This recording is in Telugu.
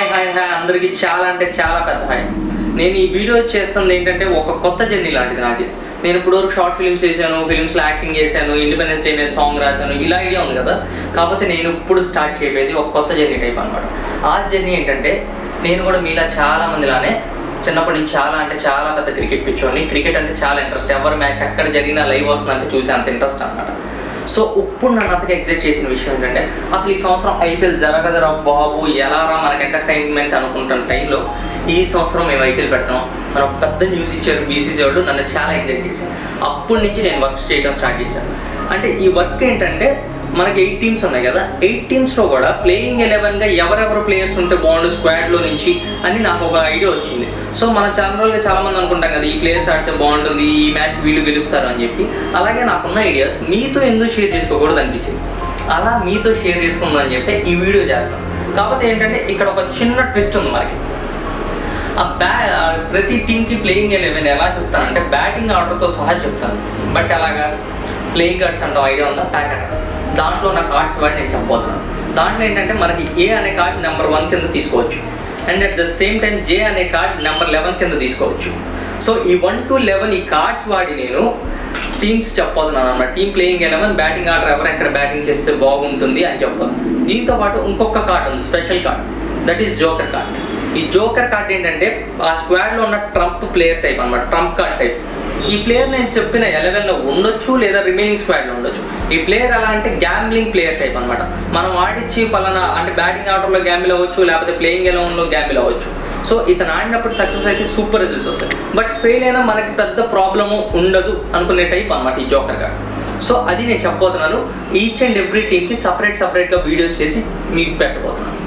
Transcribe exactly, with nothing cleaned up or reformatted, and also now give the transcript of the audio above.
హాయ్ హాయ్ హాయ్ అందరికి చాలా అంటే చాలా పెద్ద హాయ్. నేను ఈ వీడియో చేస్తుంది ఏంటంటే ఒక కొత్త జర్నీ లాంటిది నాకు. నేను ఇప్పుడు వరకు షార్ట్ ఫిల్మ్స్ చేశాను, ఫిల్మ్స్లో యాక్టింగ్ చేశాను, ఇండిపెండెన్స్ డే మీద సాంగ్ రాశాను, ఇలా ఐడియా ఉంది కదా. కాకపోతే నేను ఇప్పుడు స్టార్ట్ చేయబోయేది ఒక కొత్త జర్నీ టైప్ అనమాట. ఆ జర్నీ ఏంటంటే నేను కూడా మీలా చాలా మందిలానే చిన్నప్పటి నుంచి చాలా అంటే చాలా పెద్ద క్రికెట్ పిచ్చోని. క్రికెట్ అంటే చాలా ఇంట్రెస్ట్. ఎవరి మ్యాచ్ ఎక్కడ జరిగినా లైవ్ వస్తుందంటే చూసే అంత ఇంట్రెస్ట్ అనమాట. సో ఇప్పుడు నన్ను అంతగా ఎగ్జైట్ చేసిన విషయం ఏంటంటే అసలు ఈ సంవత్సరం ఐపీఎల్ జరగదరా బాబు, ఎలా రా మనకి ఎంటర్టైన్మెంట్ అనుకుంటున్న టైంలో ఈ సంవత్సరం మేము ఐపీఎల్ పెడతాం మనం పెద్ద న్యూస్ ఇచ్చారు బీసీసీ వాళ్ళు. నన్ను చాలా ఎగ్జైట్ చేశాను. అప్పటి నుంచి నేను వర్క్ చేయడం స్టార్ట్ చేశాను. అంటే ఈ వర్క్ ఏంటంటే మనకి ఎయిట్ టీమ్స్ ఉన్నాయి కదా, ఎయిట్ టీమ్స్లో కూడా ప్లేయింగ్ ఎలెవెన్గా ఎవరెవరు ప్లేయర్స్ ఉంటే బాగుండు స్క్వాడ్లో నుంచి అని నాకు ఒక ఐడియా వచ్చింది. సో మన జనరల్గా చాలా మంది అనుకుంటాం కదా ఈ ప్లేయర్స్ ఆడితే బాగుంటుంది, ఈ మ్యాచ్ వీళ్ళు గెలుస్తారు అని చెప్పి. అలాగే నాకున్న ఐడియాస్ మీతో ఎందుకు షేర్ చేసుకోకూడదు అనిపించింది. అలా మీతో షేర్ చేసుకుందని చెప్పి ఈ వీడియో చేస్తాను. కాకపోతే ఏంటంటే ఇక్కడ ఒక చిన్న ట్విస్ట్ ఉంది మనకి. ఆ బ్యా ప్రతి టీంకి ప్లేయింగ్ ఎలెవెన్ ఎలా చెప్తానంటే బ్యాటింగ్ ఆర్డర్తో సహా చెప్తాను. బట్ అలాగా ప్లేయింగ్ కార్డ్స్ అంటే ఐడియా ఉందా? ప్యాకెట్ దాంట్లో నా కార్డ్స్ వాడి నేను చెప్పబోతున్నాను. దాంట్లో ఏంటంటే మనకి ఏ అనే కార్డ్ నెంబర్ వన్ కింద తీసుకోవచ్చు, and at the same time J అనే కార్డ్ నెంబర్ లెవెన్ కింద తీసుకోవచ్చు. సో ఈ వన్ టు లెవెన్ ఈ కార్డ్స్ వాడి నేను టీమ్స్ చెప్పబోతున్నాను అన్నమాట. Team playing eleven, batting order ఎవరు ఎక్కడ బ్యాటింగ్ చేస్తే బాగుంటుంది అని చెప్పాను. దీంతో పాటు ఇంకొక కార్డ్ ఉంది, special card, that is joker card. ఈ జోకర్ కార్డ్ ఏంటంటే ఆ స్క్వాడ్లో ఉన్న ట్రంప్ ప్లేయర్ టైప్ అనమాట, ట్రంప్ కార్డ్ టైప్. ఈ ప్లేయర్ నేను చెప్పిన ఎలెవెన్లో ఉండొచ్చు లేదా రిమైనింగ్ స్క్వాడ్లో ఉండొచ్చు. ఈ ప్లేయర్ ఎలా అంటే గ్యాంబ్లింగ్ ప్లేయర్ టైప్ అనమాట. మనం ఆడిచ్చి పలానా అంటే బ్యాటింగ్ ఆర్డర్లో గ్యాంబిల్ అవ్వచ్చు, లేకపోతే ప్లేయింగ్ ఎలెవెన్లో గ్యాంబిల్ అవ్వచ్చు. సో ఇతను ఆడినప్పుడు సక్సెస్ అయితే సూపర్ రిజల్ట్స్ వస్తాయి, బట్ ఫెయిల్ అయినా మనకి పెద్ద ప్రాబ్లము ఉండదు అనుకునే టైప్ అనమాట ఈ జోకర్ కార్డ్. సో అది నేను చెప్పబోతున్నాను. ఈచ్ అండ్ ఎవ్రీ టీమ్కి సపరేట్ సపరేట్గా వీడియోస్ చేసి మీకు పెట్టబోతున్నాను.